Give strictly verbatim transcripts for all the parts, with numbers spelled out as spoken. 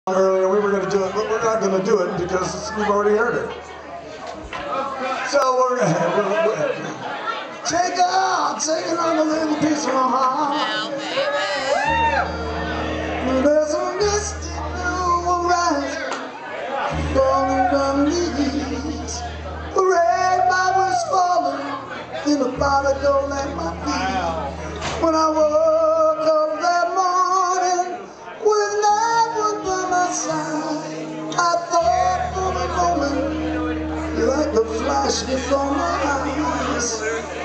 Earlier, we were going to do it, but we're not going to do it because we've already heard it. So we're going to take out, taking on a little piece of my heart. There's a misty blue horizon falling down leaves. The red bubbles falling in a bottle don't at my feet. When I woke up that morning with no one by my side, I thought for a moment, like the flash before my eyes.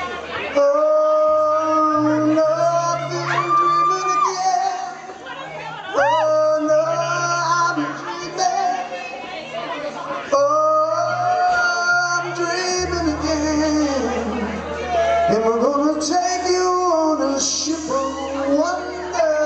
Oh no, I've been dreaming again. Oh no, I'm dreaming. Oh, I'm dreaming again. And we're gonna take you on a ship of wonder.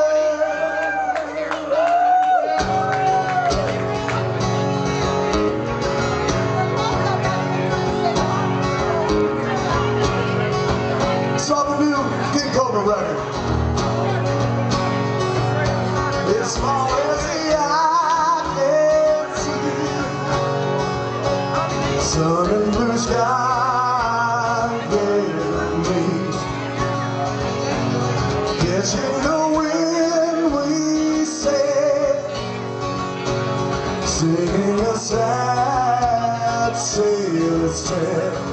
Record. As far as the eye can see, sun and blue sky, yeah, me. Catching the wind, we said, singing a sad sailor's tale.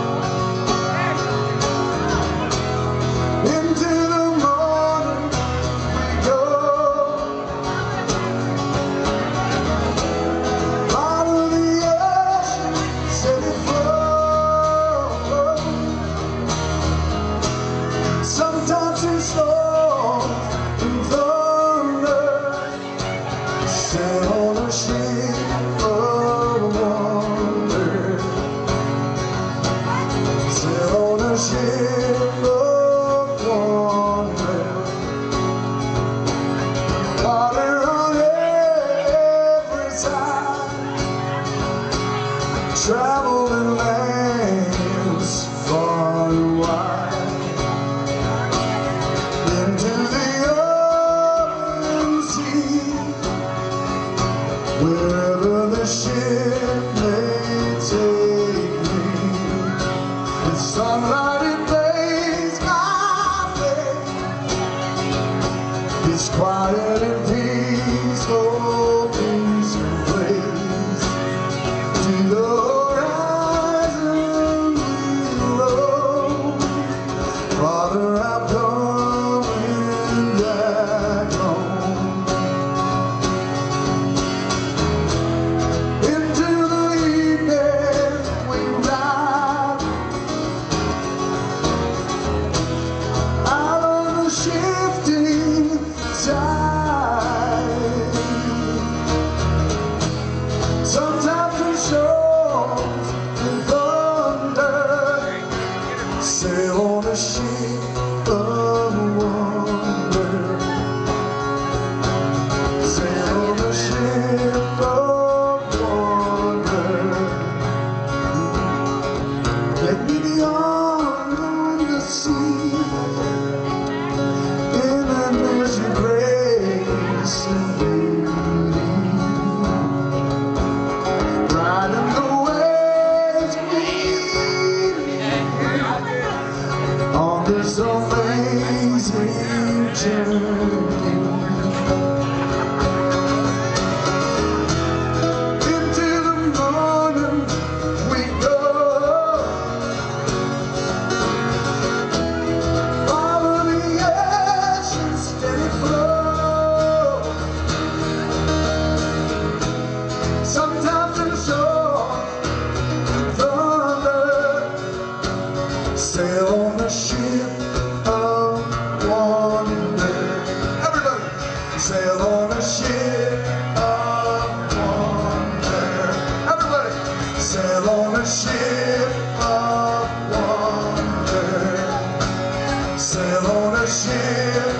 Sometimes in storm and thunder, sail on a ship of wonder. Sail on a ship of wonder. Water on every side, traveling lands far and wide. Wherever the ship may take me, it's sunlight it bathes my face. It's quiet and peaceful, peaceful place. To the horizon we roll. Father, I'm coming back home. Shifting tide, sometimes in storms and thunder, sail on a ship of wonder. Sail on a ship of wonder. Let me be on the sea. This amazing journey into the morning we go. Follow the ocean's steady flow. Sometimes in storm and thunder, sail on a ship of wonder. Everybody, sail on a ship of wonder. Everybody, sail on a ship of wonder. Sail on a ship